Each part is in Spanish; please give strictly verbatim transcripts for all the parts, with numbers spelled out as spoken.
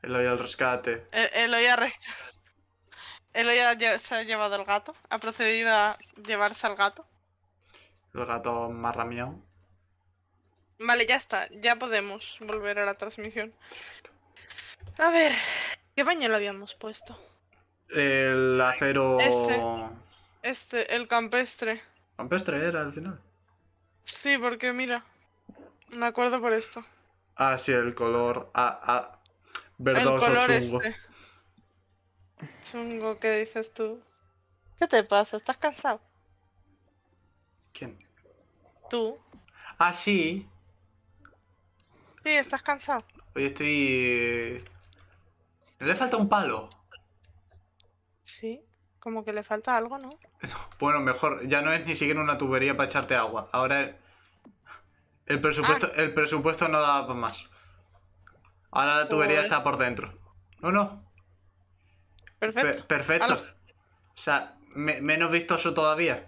Eloy al rescate. El, Eloy ha, re- Eloy ha lle- se ha llevado el gato. Ha procedido a llevarse al gato. El gato marramiao. Vale, ya está. Ya podemos volver a la transmisión. Perfecto. A ver, ¿qué pañuelo habíamos puesto? El acero... Este. Este, el campestre. Campestre era al final. Sí, porque mira. Me acuerdo por esto. Ah, sí, el color... Ah, ah. El Verdoso color chungo. este. Chungo, ¿qué dices tú? ¿Qué te pasa? ¿Estás cansado? ¿Quién? ¿Tú? Ah, sí. Sí, estás cansado. Hoy estoy... ¿No le falta un palo? Sí, como que le falta algo, ¿no? Bueno, mejor. Ya no es ni siquiera una tubería para echarte agua. Ahora el presupuesto, Ah, el presupuesto no da para más. Ahora la tubería joder. está por dentro. No, no. Pe- Perfecto. perfecto. Hala, O sea, me- menos vistoso todavía.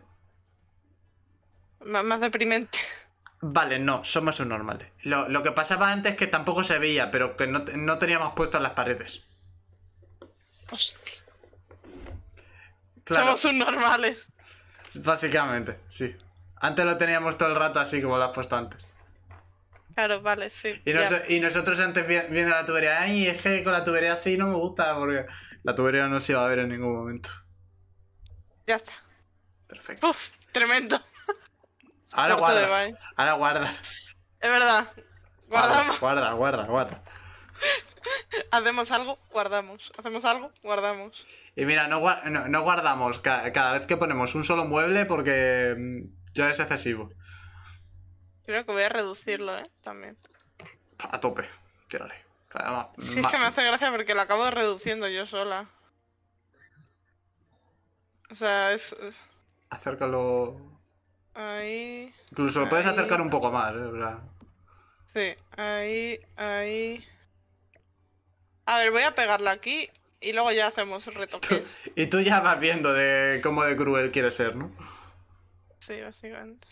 m- más deprimente. Vale, no, somos subnormales. Lo, lo que pasaba antes es que tampoco se veía, pero que no, no teníamos puestas las paredes. Hostia. Claro, Somos subnormales. básicamente, sí. Antes lo teníamos todo el rato así como lo has puesto antes. Claro, vale, sí. Y, Ya, nos- y nosotros antes vi- viendo la tubería, ay, es que con la tubería así no me gusta porque la tubería no se iba a ver en ningún momento. ya está. Perfecto. Uf, tremendo. Ahora Cuarto de guarda, baño. ahora guarda. Es verdad. Guarda, Guardamos. guarda, guarda, guarda. Hacemos algo, guardamos. Hacemos algo, guardamos. Y mira, no, gua- no, no guardamos ca- cada vez que ponemos un solo mueble porque mm, ya es excesivo. Creo que voy a reducirlo, ¿eh? También. A tope, tírale. Además, Sí, es ma- que me hace gracia porque la acabo reduciendo yo sola. O sea, es... es- Acércalo. Ahí... Incluso lo puedes ahí... acercar un poco más, ¿eh? O sea, Sí, ahí, ahí... A ver, voy a pegarla aquí y luego ya hacemos tú- retoques. y tú ya vas viendo de cómo de cruel quiere ser, ¿no? Sí, básicamente.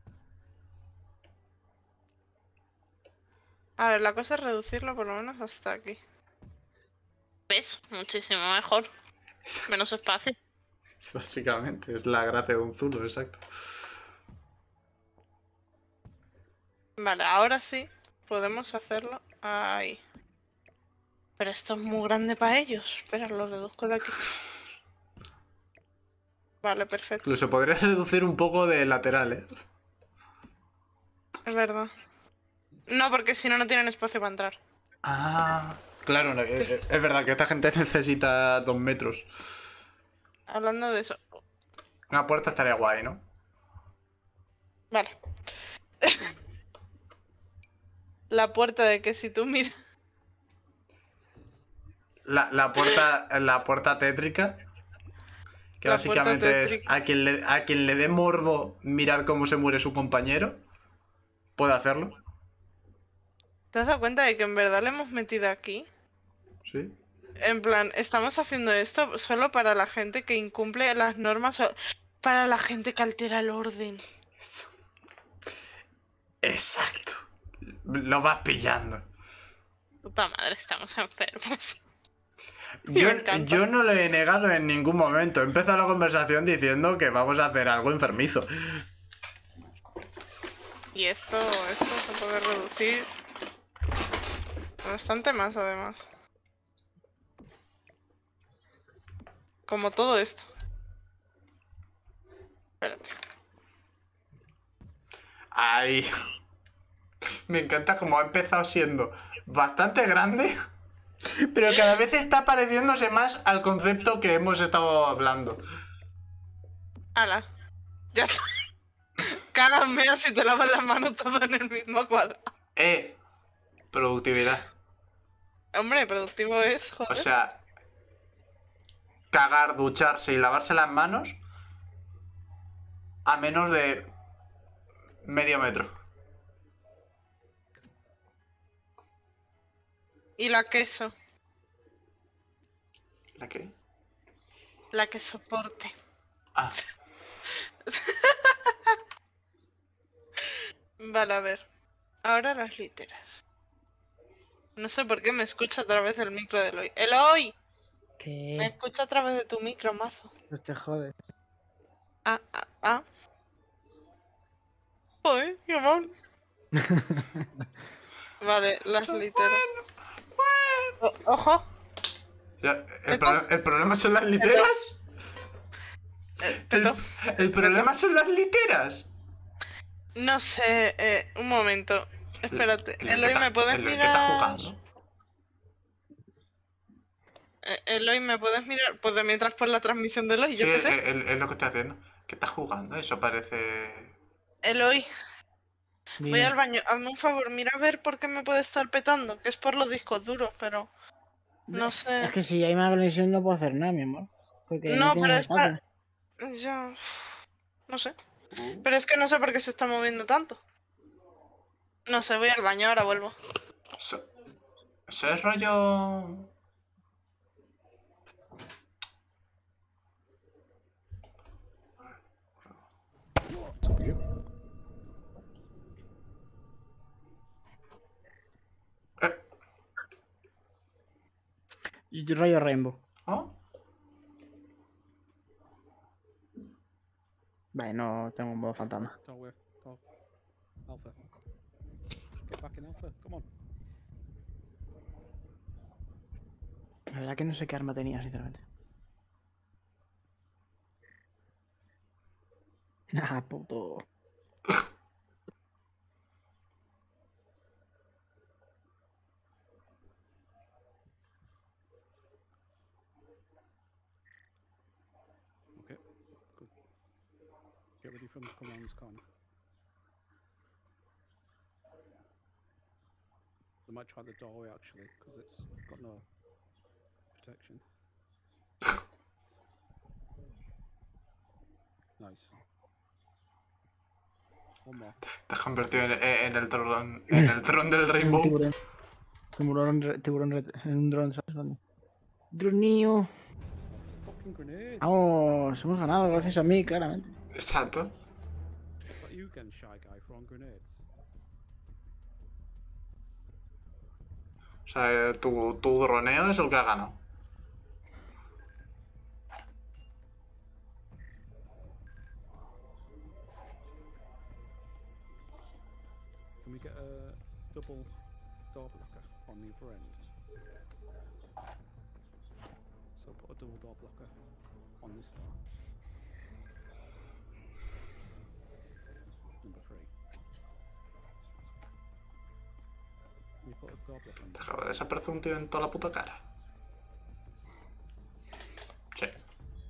A ver, la cosa es reducirlo por lo menos hasta aquí. ¿Ves? Muchísimo mejor. Menos espacio. Básicamente, es la gracia de un zulo, exacto. Vale, ahora sí podemos hacerlo ahí. Pero esto es muy grande para ellos. Espera, lo reduzco de aquí. Vale, perfecto. Incluso podrías reducir un poco de lateral, ¿eh? Es verdad. No, porque si no, no tienen espacio para entrar. Ah, claro, no, es, es verdad que esta gente necesita dos metros. Hablando de eso. Una puerta estaría guay, ¿no? Vale. La puerta de que si tú miras... La, la puerta, la puerta tétrica. Que La básicamente puerta es tétrica. a quien, le, a quien le dé morbo mirar cómo se muere su compañero. Puede hacerlo. ¿Te has dado cuenta de que en verdad le hemos metido aquí? Sí. En plan, estamos haciendo esto solo para la gente que incumple las normas o para la gente que altera el orden. Eso. Exacto. Lo vas pillando. Puta madre, estamos enfermos. Yo, me encanta. yo no lo he negado en ningún momento. He empezado la conversación diciendo que vamos a hacer algo enfermizo. Y esto, esto se puede reducir bastante más además. Como todo esto. Espérate. Ay. Me encanta como ha empezado siendo bastante grande, pero cada vez está pareciéndose más al concepto que hemos estado hablando. ¡Hala! Ya está. Cágame si te lavas las manos todo en el mismo cuadrado. Eh, productividad. Hombre, productivo es, joder. O sea, cagar, ducharse y lavarse las manos a menos de medio metro. Y la queso. ¿La qué? La que soporte. Ah, Vale, a ver. Ahora las literas. No sé por qué me escucha a través del micro de Eloy. ¡Eloy! Me ¿Qué? escucha a través de tu micro, mazo. Pues te jodes. Ah, ah, ah. Joder, qué amable. Vale, las literas. O- ¡Ojo! Ya, el, ¿Esto? pro- el problema son las literas. Eh, El, Teto, el problema son las literas. no sé, eh, un momento. Espérate. El- el Eloy, que ¿me está- puedes el que mirar? está jugando. Eh, Eloy, ¿me puedes mirar? Pues de mientras por la transmisión de Eloy, Sí, yo qué es, sé. es- es lo que está haciendo. ¿Qué está jugando? Eso parece... Eloy, voy Bien. al baño. Hazme un favor, mira a ver por qué me puede estar petando. Que es por los discos duros, pero... No sé. Es que si hay más conexión no puedo hacer nada, mi amor. Porque no, No, tiene pero es espacio. para... Ya... No sé. Pero es que no sé por qué se está moviendo tanto. No sé, voy al baño, ahora vuelvo. Eso, eso es rollo... Eh, Y rollo Rainbow. ¿oh? Vale, no tengo un modo fantasma. Don't worry. Go. Alpha. Get back in Alpha. Come on. La verdad que no sé qué arma tenía, sinceramente. Nah, puto. Okay. Good. Get ready for them to come around this corner. They might try the doorway actually, because it's got no protection. Nice. One more. Te has convertido en, en el dron, en el dron del Rainbow. Tiburón. Tiburón, re- tiburón re- en un dron, ¿sabes dónde? Dronío. Fucking grenade! Vamos, hemos ganado gracias a mí, claramente. Exacto. But you again, shy guy, throwing grenades. O sea, tu, tu droneo es el que ha ganado. Can we get a double door blocker on the other end? So put a double door blocker on this door. Number three. Can you put a door blocker on Te this? acaba de desaparecer un tío en toda la puta cara. Sí. Yeah.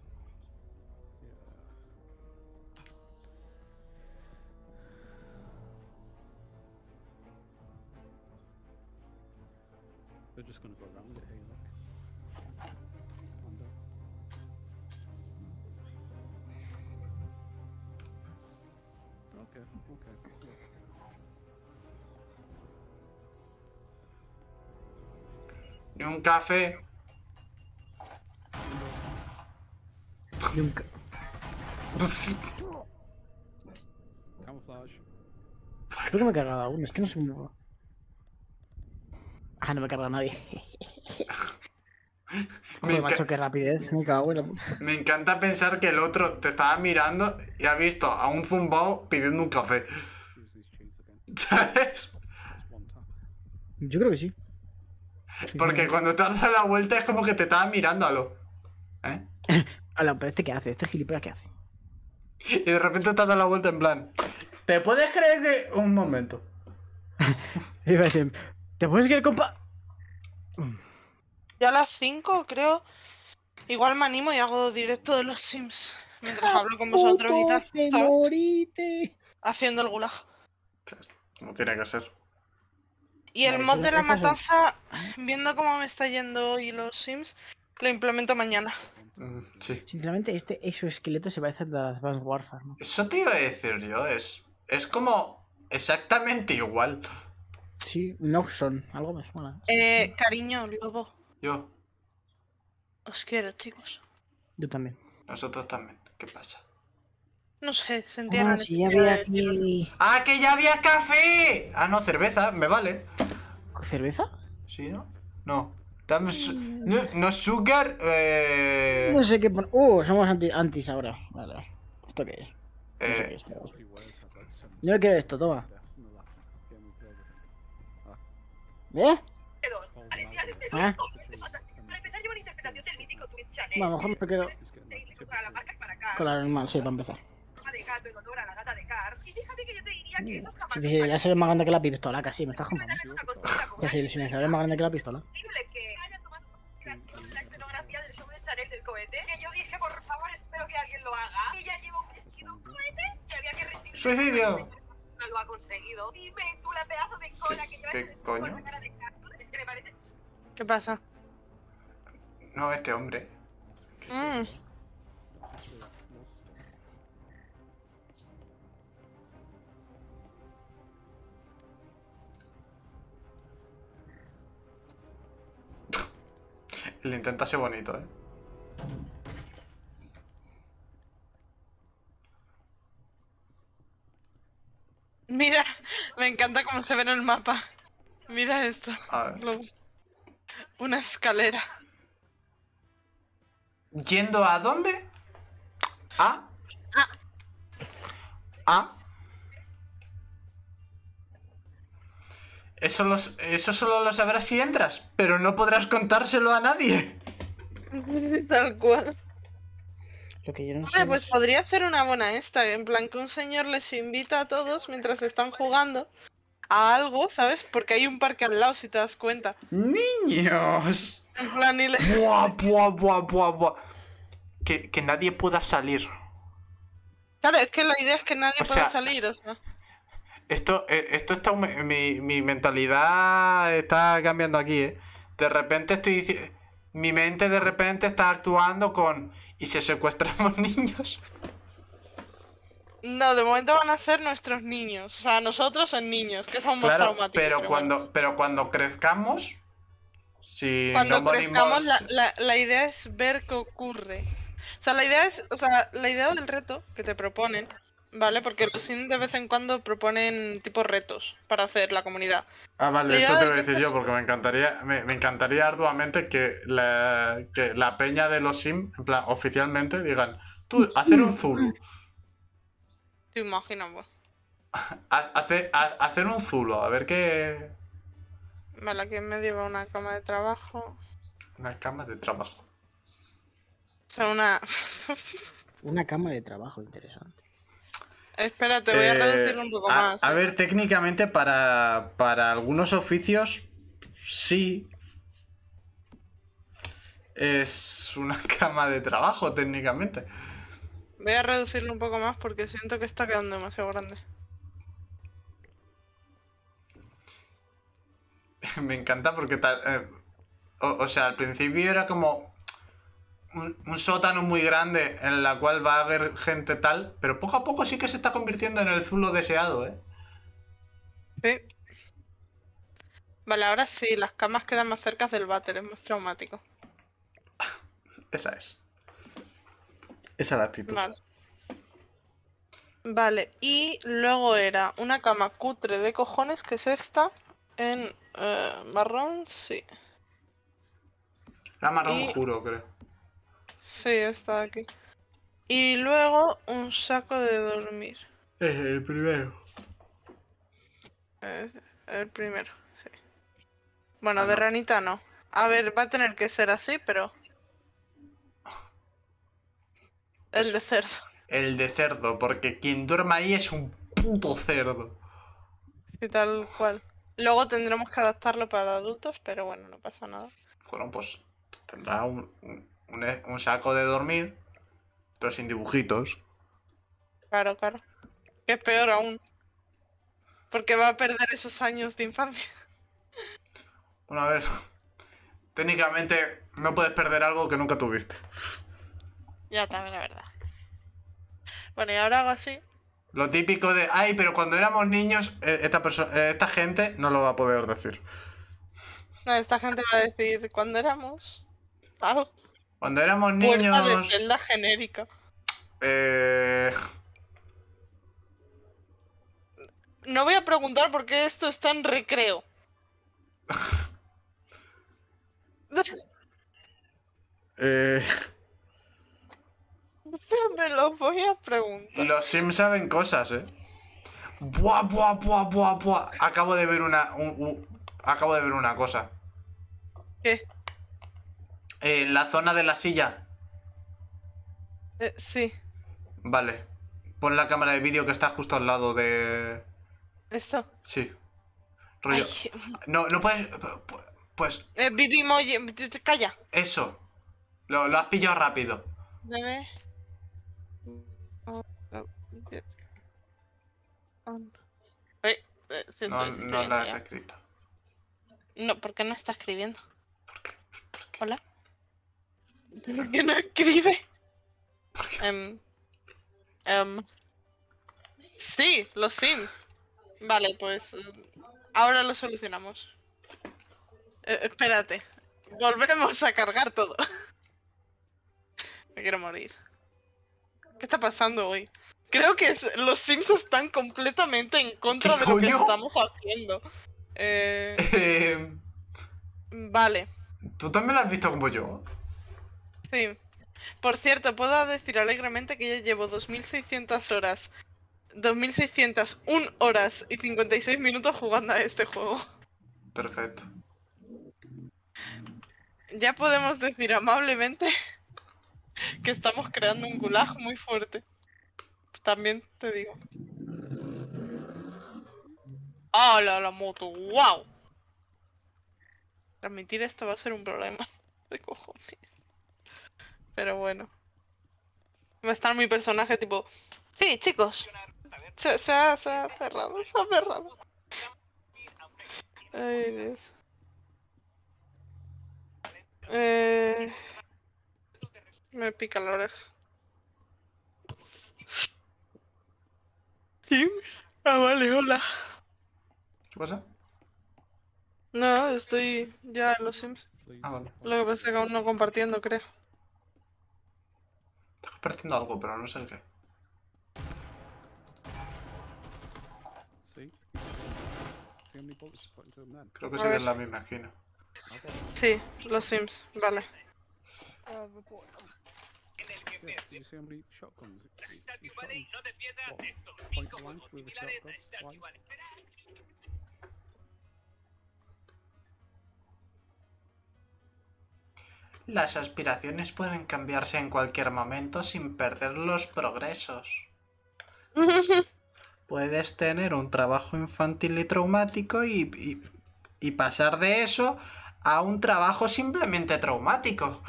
We're just gonna go around it here, look. And, uh, Okay, okay. Yeah. Ni un café. Y un ca- Camouflage. Creo que me he cargado aún, es que no sé cómo. Ah, no me carga nadie. Me, Joder, macho, enca- qué rapidez. Me cago en la puta. me encanta pensar que el otro te estaba mirando y ha visto a un zumbao pidiendo un café. Use these cheats again. ¿Sabes? Just one tap. Yo creo que sí. Sí, Porque sí. cuando te has dado la vuelta es como que te estaba mirando a lo. ¿Eh? Hola, pero ¿este qué hace? ¿Este gilipollas qué hace? Y de repente te has dado la vuelta en plan. ¿Te puedes creer que.? Un momento. Y me dicen, ¿te puedes creer, compa? Ya a las cinco, creo. Igual me animo y hago directo de los Sims. Mientras hablo con vosotros y tal. ¡Te ¿sabes? morite! Haciendo el gulag. Como tiene que ser. Y el Vale, mod sí, de la estas son- matanza, viendo cómo me está yendo hoy los Sims, lo implemento mañana. Mm, sí. Sinceramente, este exoesqueleto se parece al de Advanced Warfare, ¿no? Eso te iba a decir yo. Es. Es como. Exactamente igual. Sí, Noxon, algo me suena. Eh, cariño, lobo. Yo. Os quiero, chicos. Yo también. Nosotros también. ¿Qué pasa? No sé, sentía la Ah, sí, ya necesidad había de decirlo. aquí. ¡Ah, que ya había café! Ah, no, cerveza, me vale. ¿Cerveza? ¿Sí, no? No. Dame su- no, no sugar. Eh... No sé qué poner. Uh, somos anti antis ahora. Vale. ¿Esto qué es? No sé qué Eh, es, pero... He was had like seven Yo quiero esto, toma. deaths in the last game we played with him. ¿Eh? All the lads in ¿Ah? the Para empezar, llevo una interpretación del mítico Twitch Channel. Bueno, a lo mejor me quedo He's getting like Técnico para la marca y para acá. con la normal, sí, para empezar. Forma de gato en honor a la gata de Car. Y fíjate que yo te diría que esos Sí, jamás sí, ya soy más grande que la pistola, casi, me estás contando. es una cosita como Que si el silenciador es más grande que la pistola. posible que haya tomado consideración la escenografía del show de Chanel del cohete. Que yo dije, por favor, espero que alguien lo haga. Y ya llevo un vestido un cohete que había que recibir. ¡Suicidio! No lo ha conseguido. Dime tú la pedazo de cola que llevas ¿Qué en coño? la cara de Car. Es que me parece. ¿Qué pasa? No, este hombre. Mm. actually no stuff. El intenta ser bonito, ¿eh? Mira, me encanta cómo se ve en el mapa. Mira esto. A ver. Lo- Una escalera. ¿Yendo a dónde? ¿A? ¿A? Eso, los, eso solo lo sabrás si entras, pero no podrás contárselo a nadie. Tal cual. Lo que yo no sé. Vale, pues es- podría ser una buena esta, en plan que un señor les invita a todos mientras están jugando a algo, ¿sabes? Porque hay un parque al lado, si te das cuenta. ¡Niños! En plan, y le... ¡Buah, buah, buah, buah, buah! Que, que nadie pueda salir. Claro, es que la idea es que nadie O pueda sea- salir, o sea. Esto, eh, esto está... aume- Mi, mi mentalidad está cambiando aquí, ¿eh? De repente estoy dici- Mi mente de repente está actuando con... ¿Y si secuestramos niños? No, de momento van a ser nuestros niños. O sea, nosotros en niños, que son más Claro, traumáticos. pero bueno. cuando, pero cuando crezcamos... Si Cuando no crezcamos, morimos... la, la, la idea es ver qué ocurre. O sea, la idea es, o sea, la idea del reto que te proponen, ¿vale? Porque los Sims de vez en cuando proponen tipo retos para hacer la comunidad. Ah, vale, La eso idea te de voy a que decir yo, estas- porque me encantaría, me, me encantaría arduamente que la, que la peña de los Sims, en plan, oficialmente, digan, tú, hacer un Zulu, Te imaginas, pues. ha- hace- ha- hacer un Zulu, a ver qué... Vale, aquí en medio va una cama de trabajo. Una cama de trabajo. O sea, una... Una cama de trabajo interesante. Espérate, voy a Eh, reducirlo un poco a, más. a ¿eh? ver, técnicamente para, para algunos oficios, sí. Es una cama de trabajo, técnicamente. Voy a reducirlo un poco más porque siento que está quedando demasiado grande. Me encanta porque tal... eh, o, o sea, al principio era como un, un sótano muy grande en la cual va a haber gente tal, pero poco a poco sí que se está convirtiendo en el Zulo deseado, ¿eh? Sí. Vale, ahora sí, las camas quedan más cerca del váter, es más traumático. Esa es. Esa es la actitud. Vale. Vale, y luego era una cama cutre de cojones, que es esta, en eh, marrón, sí. Era marrón, Y- juro, creo. Sí, está aquí. Y luego un saco de dormir. Es el primero. Eh, el primero, sí. Bueno, Ah, de no. ranita no. A ver, va a tener que ser así, pero... El Eso. de cerdo. El de cerdo, porque quien duerma ahí es un puto cerdo. Y tal cual. Luego tendremos que adaptarlo para adultos, pero bueno, no pasa nada. Bueno, pues tendrá un, un, un- un saco de dormir, pero sin dibujitos. Claro, claro. Que es peor aún. Porque va a perder esos años de infancia. Bueno, a ver. Técnicamente no puedes perder algo que nunca tuviste. Ya también, la verdad. Bueno, y ahora hago así. Lo típico de, ay, pero cuando éramos niños, eh, esta, perso- eh, esta gente no lo va a poder decir. No, esta gente va a decir, cuando éramos... Algo. Cuando éramos Puerta de niños... celda genérica. Eh... No voy a preguntar por qué esto está en recreo. Eh, Me lo voy a preguntar. los Sims saben cosas, ¿eh? Buah, buah, buah, buah, buah. Acabo de ver una... un- un- acabo de ver una cosa. ¿Qué? Eh, la zona de la silla. Eh, sí, Vale. Pon la cámara de vídeo que está justo al lado de... esto. Sí. Rollo. Ay, No, no puedes... Pues eh, Bibi Moji, calla. eso. Lo, lo has pillado rápido. Debe. Oh, oh, yeah. On. Eh, eh, siento, No, estoy no la has ya. escrito. No, ¿por qué no está escribiendo? ¿Por qué? ¿Por qué? Hola. ¿Por qué no escribe? ¿Por qué? Em, em, sí, los Sims. Vale, pues eh, ahora lo solucionamos. Eh, espérate. Volvemos a cargar todo. Me quiero morir. ¿Qué está pasando hoy? Creo que es- los Sims están completamente en contra ¿Qué de lo que coño? estamos haciendo. Eh, Eh, vale, ¿Tú también lo has visto como yo? sí. Por cierto, puedo decir alegremente que ya llevo dos mil seiscientas horas, dos mil seiscientas una horas y cincuenta y seis minutos jugando a este juego. Perfecto. Ya podemos decir amablemente que estamos creando un gulag muy fuerte. También te digo. ¡Hala, la moto! ¡Wow! Transmitir esto va a ser un problema de cojones. Pero bueno. Va a estar mi personaje tipo... Sí, chicos. Se, se, ha, se ha cerrado, se ha cerrado. Ay, Dios. Eh... Me pica la oreja. ¿Quién? Ah, vale, hola. ¿Qué pasa? No, estoy ya en los Sims. Please. Ah, vale. Lo que pasa es que aún no compartiendo, creo. Estás compartiendo algo, pero no sé el qué. See? See how many bullets you put into them then? Creo que A sí que ver. es la misma esquina. Sí, los Sims, vale. Yeah, do you see how many shotguns you, you shot him? What? Point blank with a shotgun twice? Las aspiraciones pueden cambiarse en cualquier momento sin perder los progresos. Puedes tener un trabajo infantil y traumático y, y, y pasar de eso a un trabajo simplemente traumático.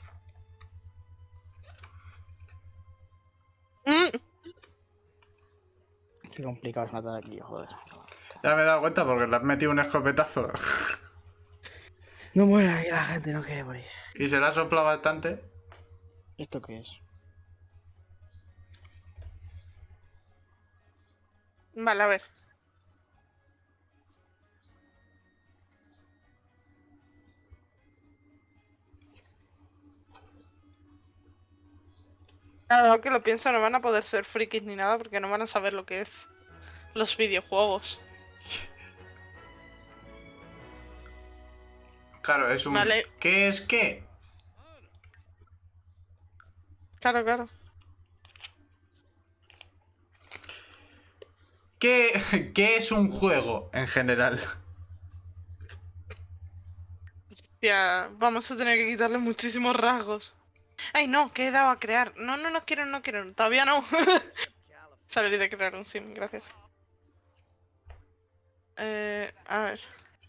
Mm, Qué complicado es matar aquí, joder. Ya me he dado cuenta porque le has metido un escopetazo No muera, que la gente no quiere morir. y se le ha soplado bastante. ¿Esto qué es? Vale, a ver. Claro, que lo pienso, no van a poder ser frikis ni nada porque no van a saber lo que es los videojuegos. Claro, es un... Vale. ¿Qué es qué? Claro, claro. ¿Qué, qué es un juego en general? Ya, vamos a tener que quitarle muchísimos rasgos. Ay, no, que he dado a crear. No, no, no quiero, no quiero. Todavía no. Salir de crear un sim, gracias. Eh, a ver.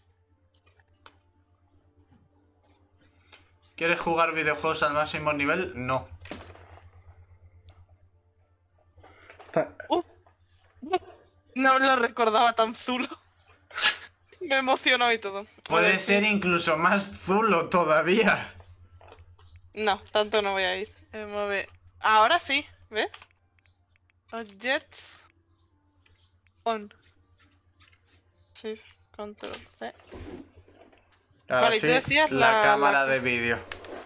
¿Quieres jugar videojuegos al máximo nivel? No. No lo recordaba tan zulo. Me emocionó y todo. A Puede ver, ser sí. incluso más zulo todavía. No, tanto no voy a ir. Eh, mueve. Ahora sí, ¿ves? Objects. On. Shift, control C. Ahora Vale, y tú sí, decías la, la- cámara la- de vídeo.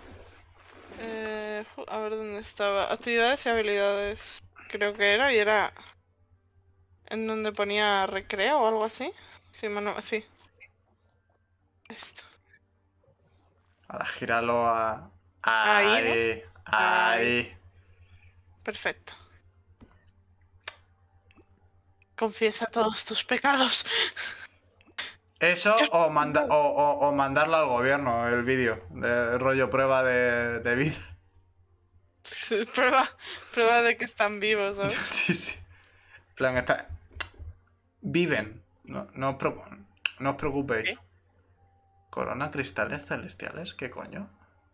Eh, fu- a ver dónde estaba. Actividades y habilidades. Creo que era, y era. En donde ponía recreo o algo así. Sí, mano, sí. Esto. Ahora gíralo a... Ahí, ¿no? Ahí, ahí. Perfecto. Confiesa todos tus pecados. Eso o, manda, o, o- o mandarlo al gobierno, el vídeo, de rollo prueba de, de vida. Prueba, prueba de que están vivos, ¿sabes? Sí, sí. En plan, está... Viven. No, no, os preocu- no os preocupéis. ¿Qué? ¿Corona cristales celestiales? ¿Qué coño?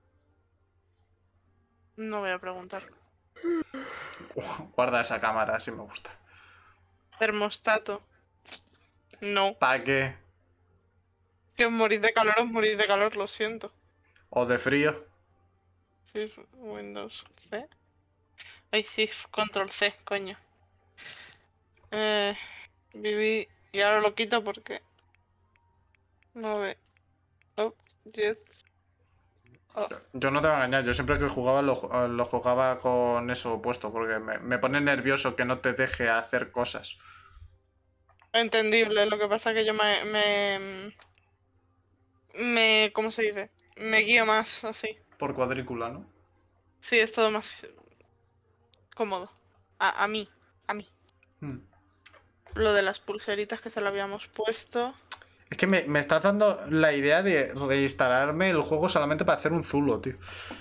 No voy a preguntar. Guarda esa cámara, si me gusta. Termostato. No. ¿Para qué? Que morir de calor es morir de calor, lo siento. ¿O de frío? Sí, Windows C. Ay, sí, control C, coño. Eh, viví. Y ahora lo quito porque. No ve. Oh, jet. Oh, Yo no te voy a engañar, yo siempre que jugaba lo, ju- lo jugaba con eso puesto, porque me, me pone nervioso que no te deje hacer cosas. entendible. Lo que pasa es que yo me. Me. me ¿cómo se dice? Me guío más así. Por cuadrícula, ¿no? Sí, es todo más cómodo. A, a mí. A mí. Hmm. Lo de las pulseritas que se lo habíamos puesto. Es que me, me estás dando la idea de reinstalarme el juego solamente para hacer un zulo, tío.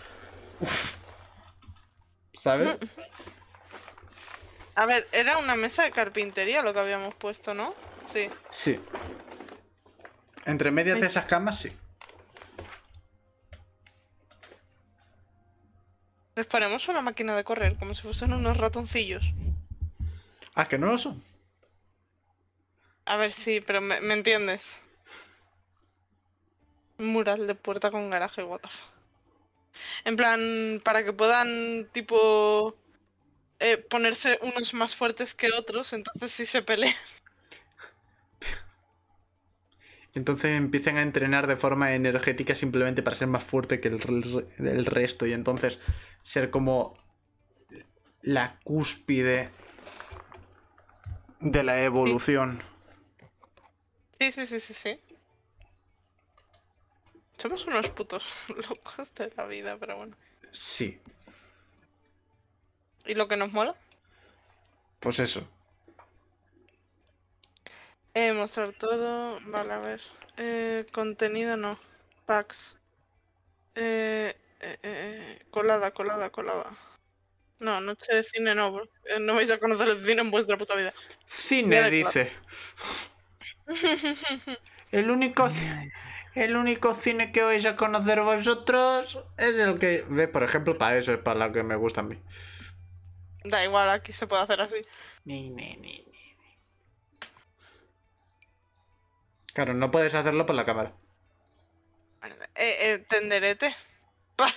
¿Sabes? A ver, era una mesa de carpintería lo que habíamos puesto, ¿no? Sí. Sí. Entre medias de esas camas, sí. Les ponemos una máquina de correr, como si fuesen unos ratoncillos. Ah, que no lo son. A ver, sí, pero me, ¿me entiendes? Mural de puerta con garaje, what the fuck. En plan, para que puedan, tipo, eh, ponerse unos más fuertes que otros, entonces sí se pelean. Entonces empiezan a entrenar de forma energética simplemente para ser más fuerte que el, re- el resto y entonces ser como la cúspide de la evolución. Sí, sí, sí, sí, sí. Somos unos putos locos de la vida, pero bueno. Sí, ¿Y lo que nos mola? pues eso. Eh, mostrar todo. Vale, a ver. Eh, contenido no. Packs. Eh, eh, eh, colada, colada, colada. No, noche de cine no, bro. Eh, no vais a conocer el cine en vuestra puta vida. Cine, Mira de dice. El único, ci- el único cine que vais a conocer vosotros es el que... Ve, por ejemplo, para eso es para lo que me gusta a mí. Da igual, aquí se puede hacer así. Ni, ni, ni, ni. Claro, no puedes hacerlo por la cámara. Eh, eh, tenderete. Pa-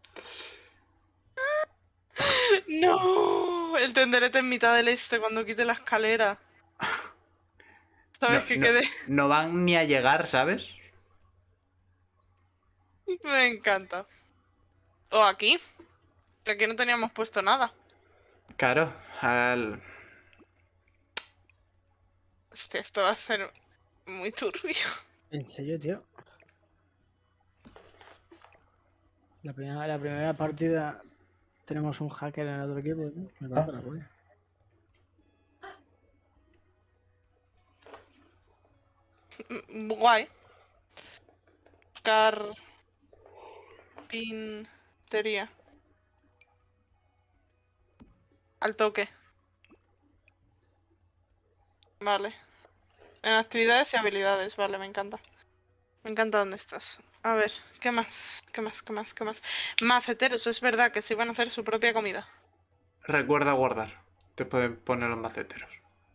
No, el tenderete en mitad del este cuando quite la escalera. ¿Sabes No, que no- quede? no van ni a llegar, ¿sabes? Me encanta. O aquí. Que aquí no teníamos puesto nada. Claro, al... Hostia, esto va a ser muy turbio. ¿En serio, tío? La primera, la primera partida tenemos un hacker en el otro equipo, ¿no? Me parece la polla. Mm, Guay. Carpintería. Al toque. Vale. En actividades y habilidades, vale, me encanta. Me encanta dónde estás. A ver, ¿qué más? ¿Qué más? ¿Qué más? ¿Qué más? Maceteros, es verdad que se iban a hacer su propia comida. Recuerda guardar. Te pueden poner los maceteros.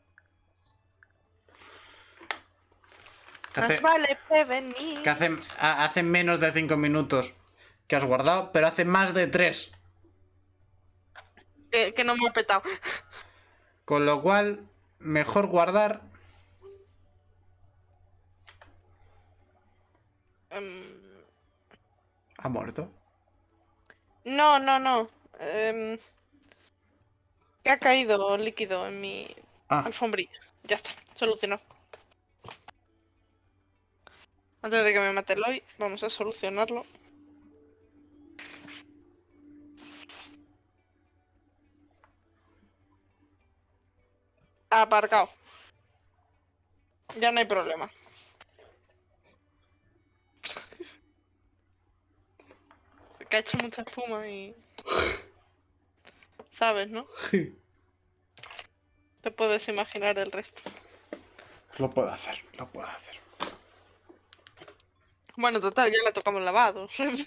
Que Más hace, vale prevenir. que hace, ha- hace menos de cinco minutos que has guardado, pero hace más de tres. Que, que no me ha petado. Con lo cual, mejor guardar. Em, Ha muerto. no, no, no. Em, que ha caído líquido en mi Ah, alfombrilla. Ya está, solucionado. Antes de que me mate el hoy, vamos a solucionarlo. Aparcado. Ya no hay problema. Que ha hecho mucha espuma y... ¿Sabes, no? Te puedes imaginar el resto. Lo puedo hacer, lo puedo hacer. Bueno, total, ya la tocamos lavado.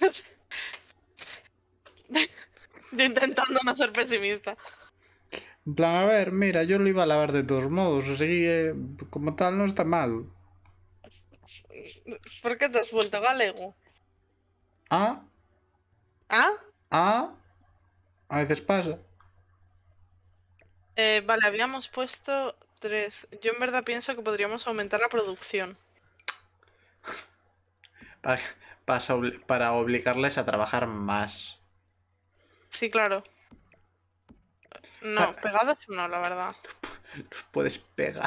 Yo intentando no ser pesimista. En plan, a ver, mira, yo lo iba a lavar de todos modos, así que como tal no está mal. ¿Por qué te has vuelto galego? Ah, ¿Ah? ah, a veces pasa. Eh, vale, habíamos puesto tres. Yo en verdad pienso que podríamos aumentar la producción. Para, para, obli- para obligarles a trabajar más. Sí, claro. No, sea- pegados no, la verdad. Los puedes pegar.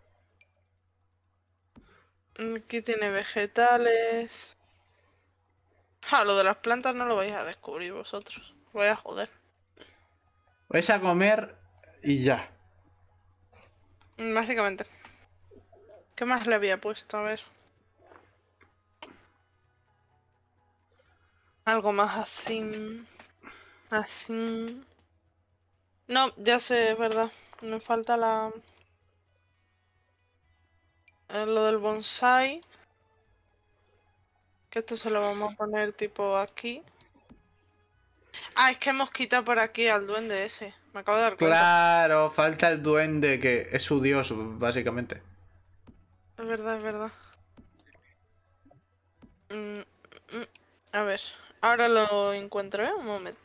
Mm, Aquí tiene vegetales. Ah, lo de las plantas no lo vais a descubrir vosotros. Voy a joder. Vais a comer y ya. Mm, Básicamente. ¿Qué más le había puesto? A ver. Algo más así. Así. No, ya sé, es verdad. Me falta la... eh, lo del bonsai. Que esto se lo vamos a poner tipo aquí. Ah, es que hemos quitado por aquí al duende ese. Me acabo de dar cuenta. Claro, falta el duende que es su dios, básicamente. Es verdad, es verdad. Mm, mm, A ver, ahora lo encuentro, ¿eh? Un momento.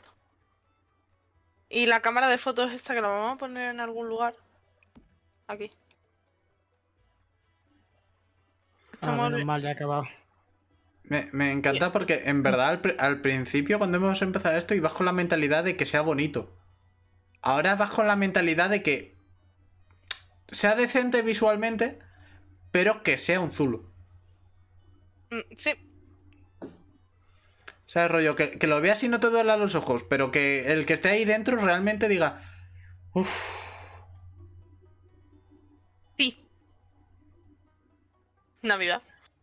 Y la cámara de fotos esta que la vamos a poner en algún lugar. Aquí. Ah, Estamos... menos mal, ya he acabado. Me, me encanta porque en verdad al, pri- al principio cuando hemos empezado esto ibas con la mentalidad de que sea bonito. Ahora vas con la mentalidad de que sea decente visualmente, pero que sea un zulo. Mm, Sí, O sea, rollo, que, que lo veas y no te duela los ojos, pero que el que esté ahí dentro realmente diga, uff, sí. Navidad.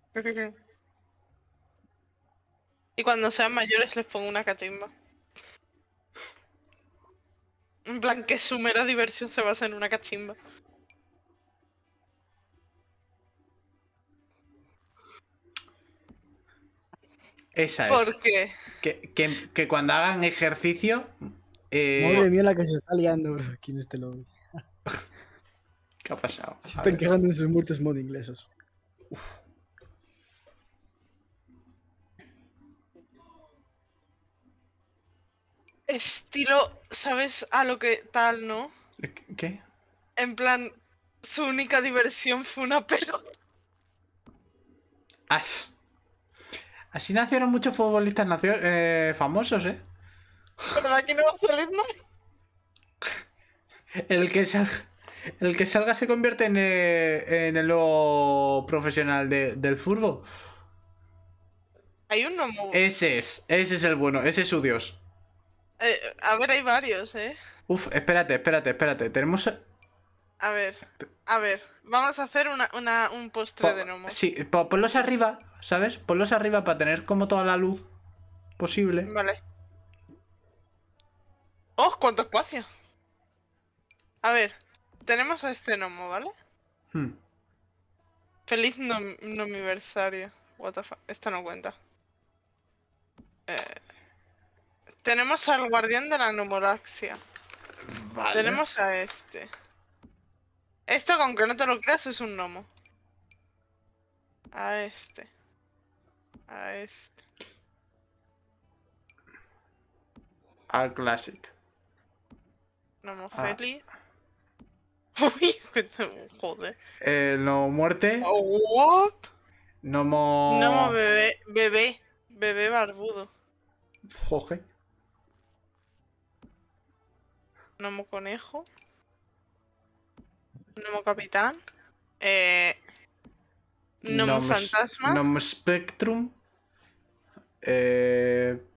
Y cuando sean mayores les pongo una cachimba. En plan, que su mera diversión se basa en una cachimba. esa es. ¿Por qué? Que, que- que cuando hagan ejercicio... eh, Madre mía, la que se está liando, bro, aquí en este lobby. ¿Qué ha pasado? Se A están ver. quejando en sus muertos mod inglesos. Estilo, ¿sabes a lo que tal, no? ¿Qué? En plan, su única diversión fue una pelota. As. Así nacieron muchos futbolistas nacio- eh, famosos, ¿eh? Pero aquí no va a salir nada. El que salga, el que salga se convierte en, eh, en el nuevo profesional de- del fútbol. Hay uno muy... Ese es, ese es el bueno, ese es su dios. Eh, a ver, hay varios, ¿eh? Uf, espérate, espérate, espérate. Tenemos... A ver, a ver. Vamos a hacer una, una, un postre po- de gnomo. sí, po- ponlos arriba, ¿sabes? Ponlos arriba para tener como toda la luz posible. Vale. ¡Oh, cuánto espacio! A ver, tenemos a este gnomo, ¿vale? Hmm. Feliz nom nomiversario. What the fuck. Esto no cuenta. Eh, tenemos al guardián de la nomolaxia. Vale. Tenemos a este. Esto, aunque no te lo creas, es un gnomo. A este. A este. Al Classic. Gnomo Ah. feliz. Uy, que te... joder. Eh, no muerte. What? Nomo... Gnomo bebé. Bebé. Bebé barbudo. Joje. Gnomo conejo. Gnomo capitán. Eh. Gnomo Gnomo s- fantasma. Gnomo Spectrum. Eh...